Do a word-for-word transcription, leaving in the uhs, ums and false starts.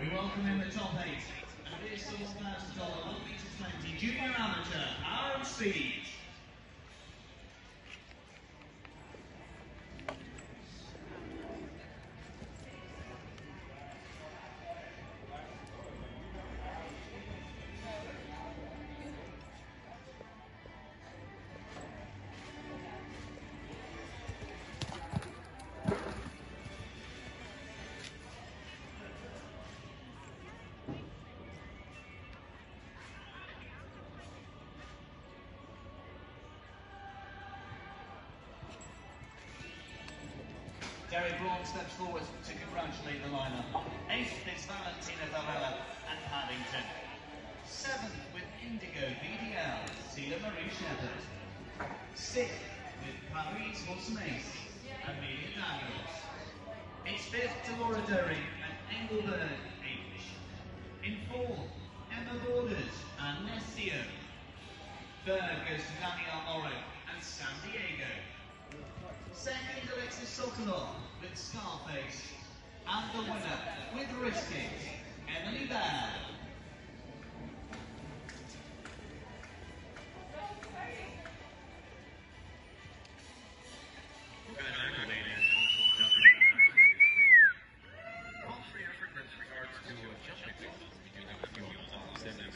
We welcome in the top eight. And this is one thousand dollars one meter twenty junior amateur, Aaron Speed. Derek Braun steps forward to congratulate the lineup. Eighth is Valentina Varela and Paddington. Seventh with Indigo V D L, Celia Marie Shepherd. Sixth with Paris Hosmace, Amelia Daniels. It's fifth to Laura Doring and Engelberg H. In fourth, Emma Borders and Nessio. Third goes to Danielle Morrow and San Diego. Second, Alexis Sokolov with Scarface. And the winner with Risking.